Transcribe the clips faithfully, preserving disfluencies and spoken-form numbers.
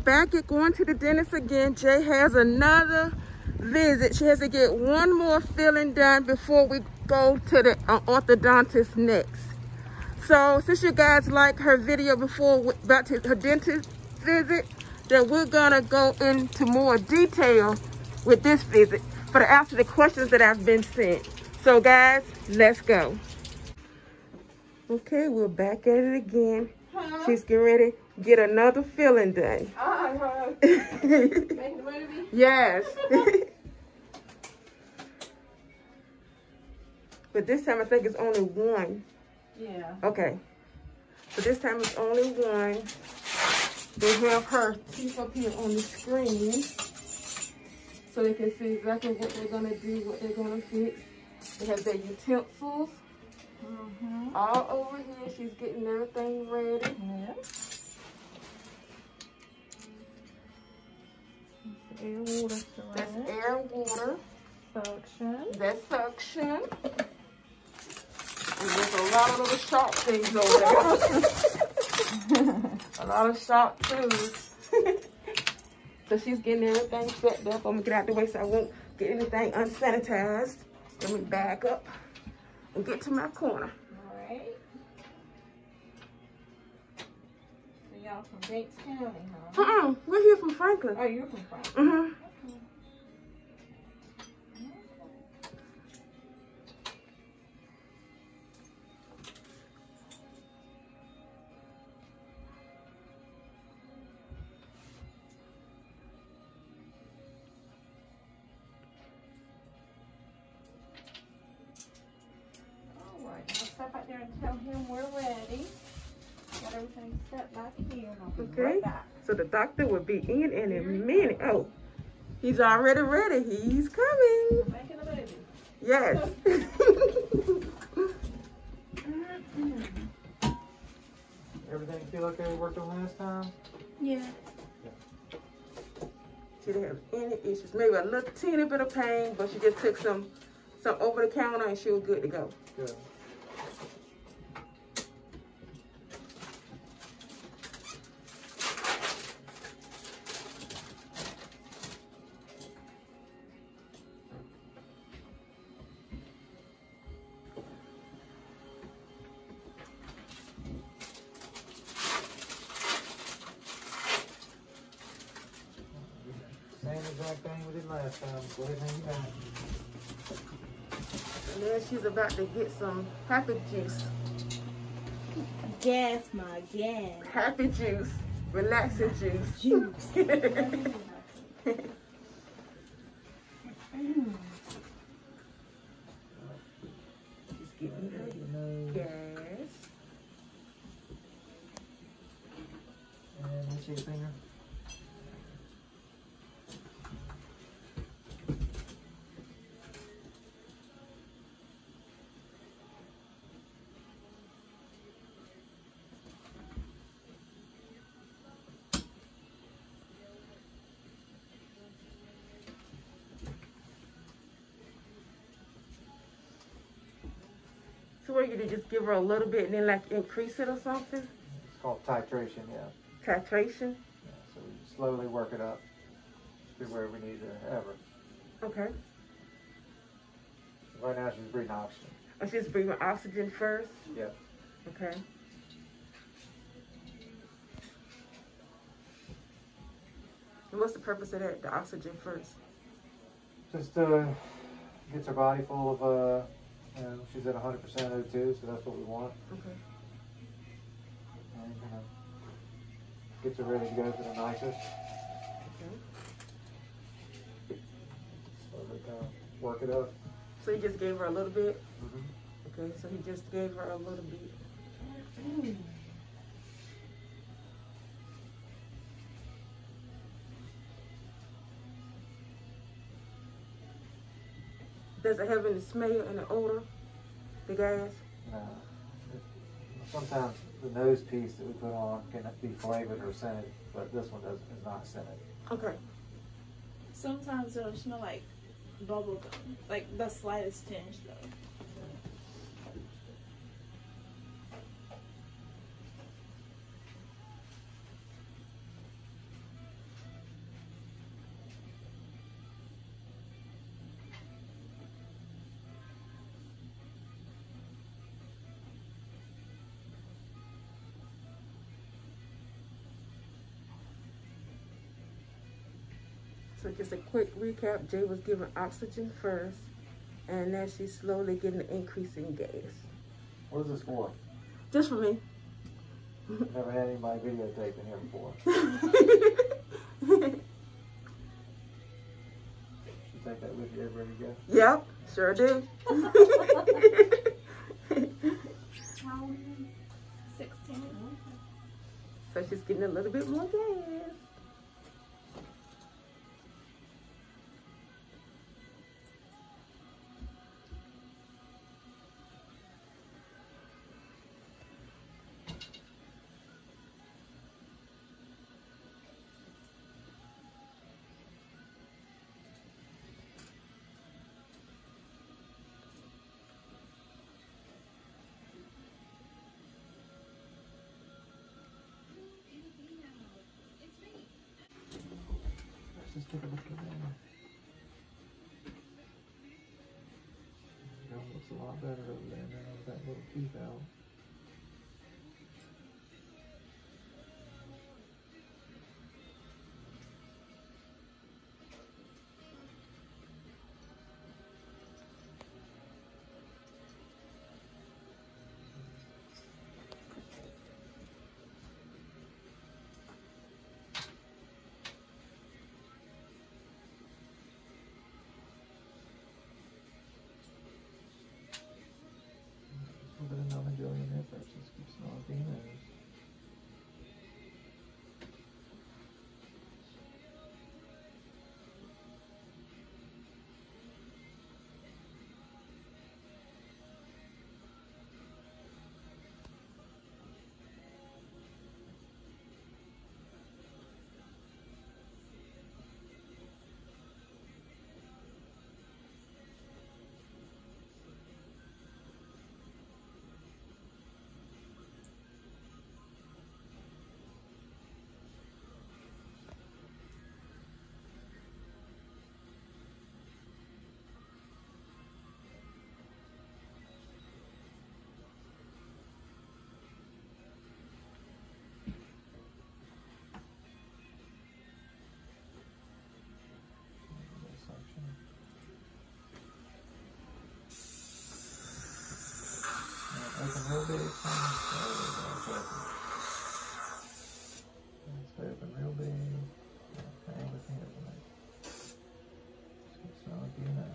back at going to the dentist again. Jay has another visit. She has to get one more filling done before we go to the uh, orthodontist next. So since you guys like her video before about to, her dentist visit, then we're gonna go into more detail with this visit for to answer the questions that have been sent. So guys, let's go. Okay, we're back at it again. Huh? She's getting ready to get another filling done. Uh, Making the movie? Yes. But this time I think it's only one. Yeah. Okay. So this time it's only one. They have her teeth up here on the screen so they can see exactly what they're gonna do, what they're gonna fix. They have their utensils mm-hmm. all over here. She's getting everything ready. Yeah. That's air water. That's air water. Suction. That's suction. And there's a lot of little sharp things over there. A lot of sharp tools. So she's getting everything set up. I'm gonna get out the way so I won't get anything unsanitized. Let me back up and get to my corner. All right. So y'all from Gates County, huh? Uh-uh. We're here from Franklin. Oh, you're from Franklin. Mm-hmm. Step out there and tell him we're ready. Got everything set back here. And I'll be okay. Right back. So the doctor will be in in a minute. Oh, he's already ready. He's coming. Making a baby. Yes. Everything feel like they worked on last time? Yeah. She didn't have any issues. Maybe a little teeny bit of pain, but she just took some some over the counter and she was good to go. Good. Same exact thing we did last time. Go ahead and hang it down. And then she's about to get some happy juice. Gas, my gas. Happy juice. Relaxing juice. Juice. mm. She's getting her gas. And let me see your finger. So what you did, just give her a little bit and then like increase it or something? It's called titration, yeah. Titration? Yeah, so we slowly work it up to where we need to have her. Okay. Right now she's breathing oxygen. Oh, she's breathing oxygen first? Yep. Okay. And what's the purpose of that, the oxygen first? Just uh, gets her body full of, uh, you know, she's at one hundred percent O two, so that's what we want. Okay. And kind of gets her ready to go for the nitrous. Okay. Slowly kind of work it up. So you just gave her a little bit? Mm-hmm. Okay, so he just gave her a little bit. Mm. Does it have any smell and an odor, the gas? No. Sometimes the nose piece that we put on can be flavored or scented, but this one does, is not scented. Okay. Sometimes it'll smell like bubble gum, like the slightest tinge though. So just a quick recap, Jay was given oxygen first, and now she's slowly getting an increase in gas. What is this for? Just for me. Never had anybody videotaping here before. You take that with you everywhere you go? Yep, sure do. How old are you? sixteen. So she's getting a little bit more gas. Let's just take a look at that. That looks a lot better over there now with that little tooth out. Put another billion efforts, just keep smoking those. Open real big, stay open real big. Hang with me open it. Just keep smelling you now.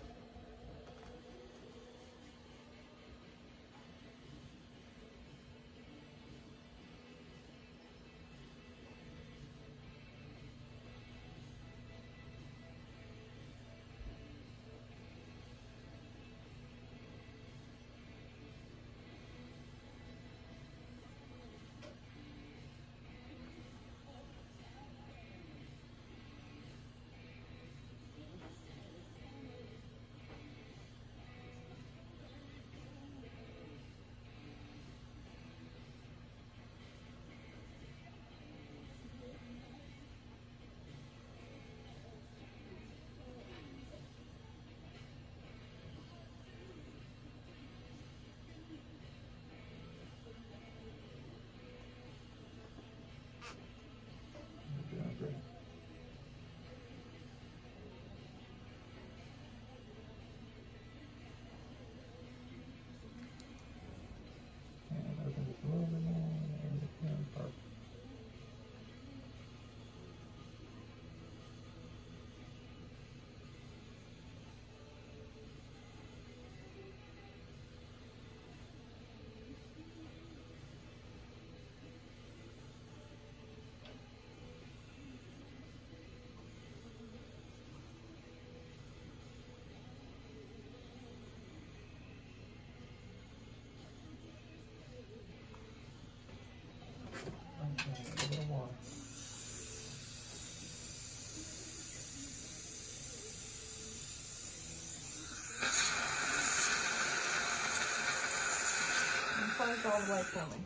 It's all the way coming.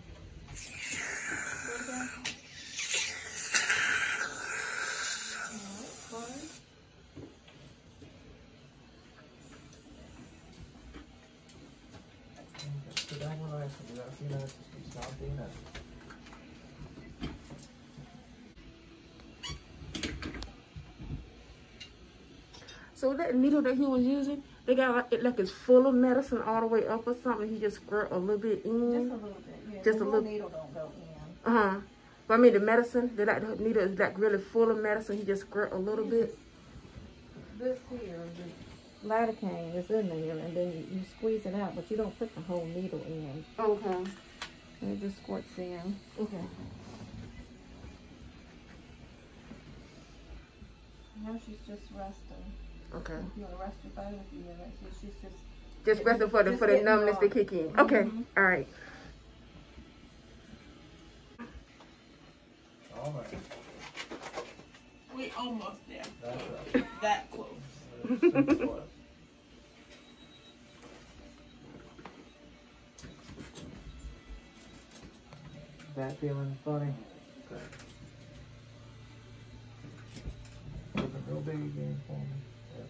Sit down and relax. We got a few minutes to keep stomping up. So that needle that he was using, they got like, it like it's full of medicine all the way up or something. He just squirt a little bit in. Just a little bit. Yeah, Just the a little little. needle don't go in. Uh huh. But I mean the medicine, they like the needle is like really full of medicine. He just squirt a little bit. This here, the lidocaine is in there, and then you, you squeeze it out, but you don't put the whole needle in. Okay. And it just squirts in. Okay. Now she's just resting. Okay. If you want to rest your phone a few minutes, she's just Just resting for the just for the getting numbness to warm. kick in. Okay. Mhm. All right. All right. We almost there. That's right. That close. That's super close. That feeling funny? Okay. Looking real big again for me. Yep.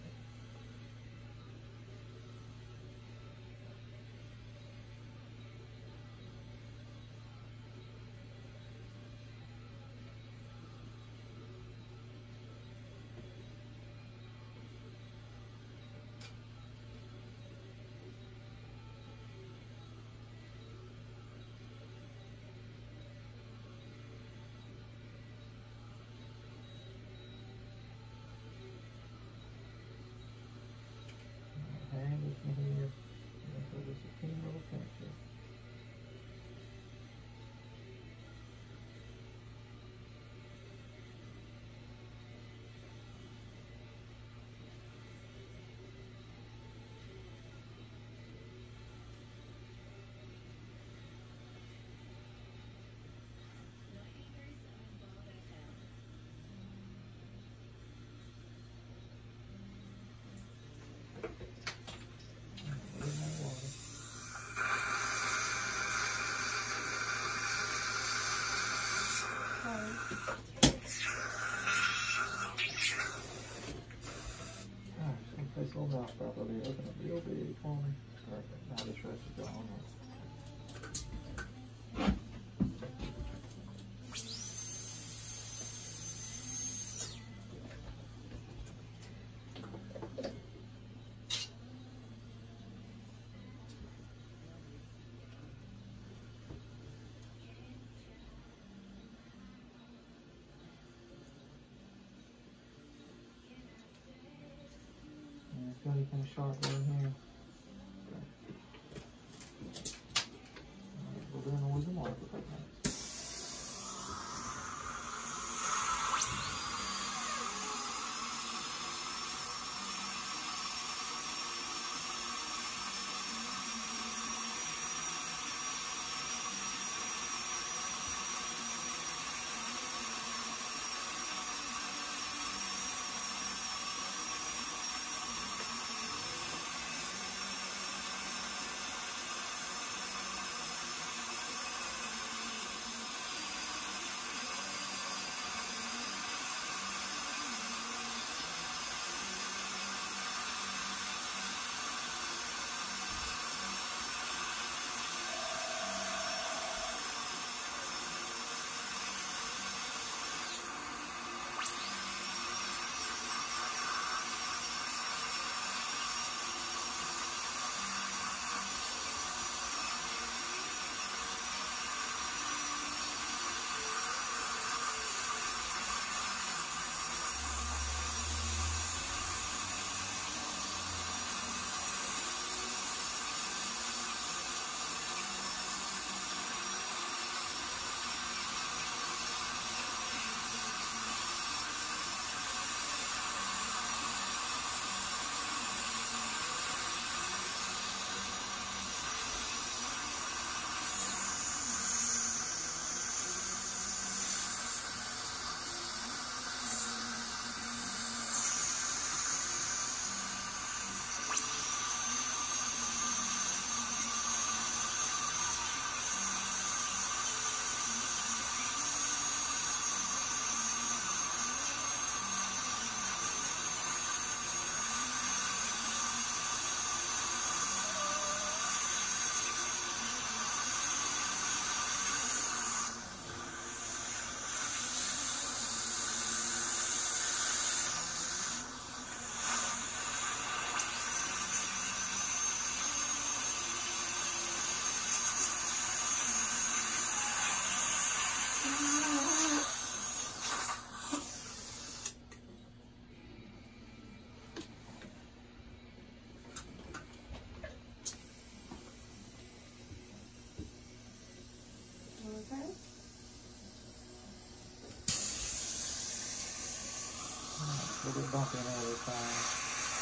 Hang with me here. So just a teeny little pinch here. Place a little mouth properly. Open up real big for me. Perfect. Now the stress is gone. Feel anything sharp in here? Okay. Alright, we'll do an oil marker right now. Okay. A little bit bumpy now this time.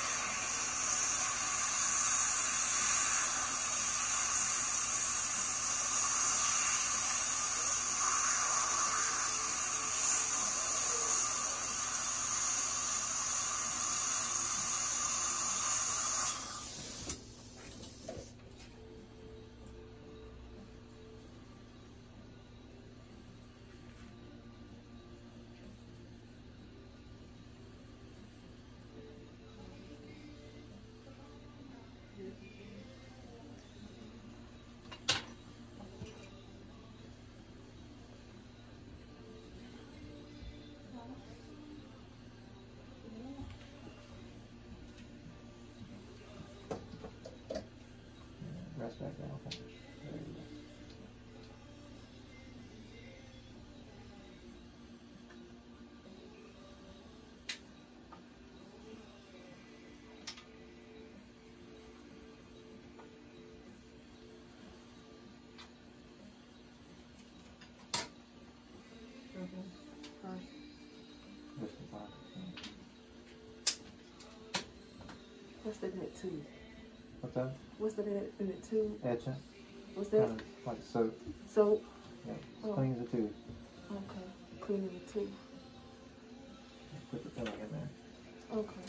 Rest back down. Okay. There you go. Mm-hmm. Right. This is fine. What's the net two? What's that? What's the net in the two? Etchant. What's that? Kind of like soap. Soap. Yeah. Oh. Cleans the tube. Okay. Cleaning the two. Put the filling in there. Okay.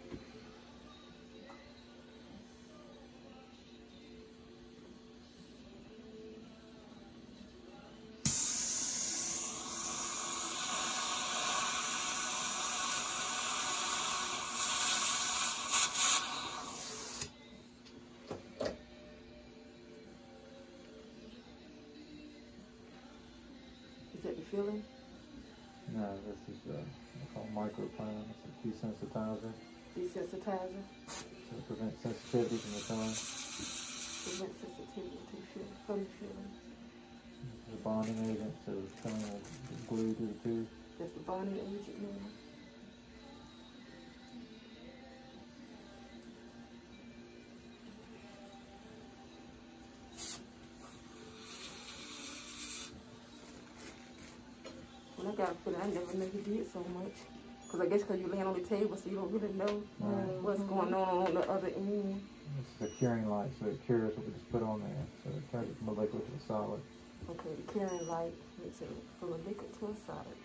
Is that the filling? No, this is uh, they call microprime. It's a desensitizer. Desensitizer. So it prevents sensitivity from the filling. Prevent sensitivity to feel, from the filling. It's a bonding agent, so the filling will be glued to the tube. That's the bonding agent now. Well, I got a feeling I never knew you did so much. Because I guess because you're laying on the table, so you don't really know Right. what's going on on the other end. This is a curing light, so it cures what we just put on there. So it turns it from a liquid to a solid. Okay, the curing light makes it from a liquid to a solid.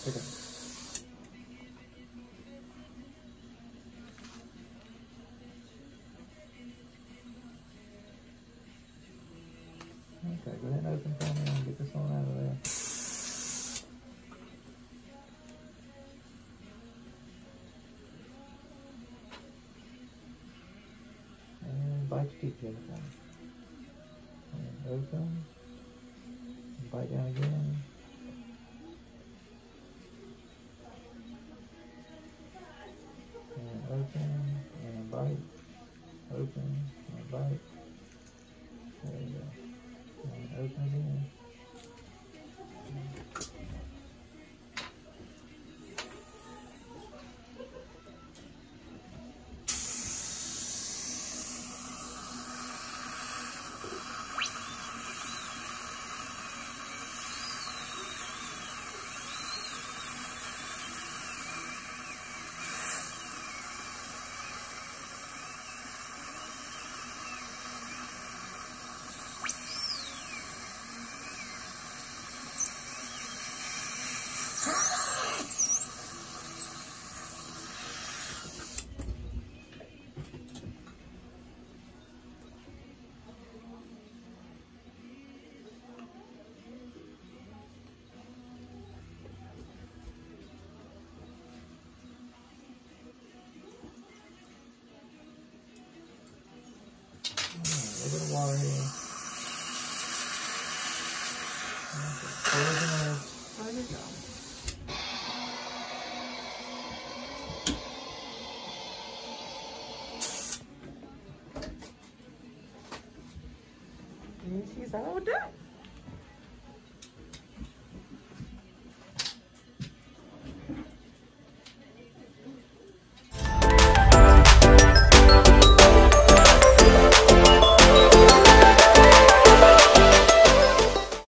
Pick it. Okay, go ahead and open for me and get this one out of there. And bite your teeth together for me. And open. Bite down again. And open. And bite. Open. And bite. There you go. And open again. A little bit of water here. Close the nose. There you go. And she's all done.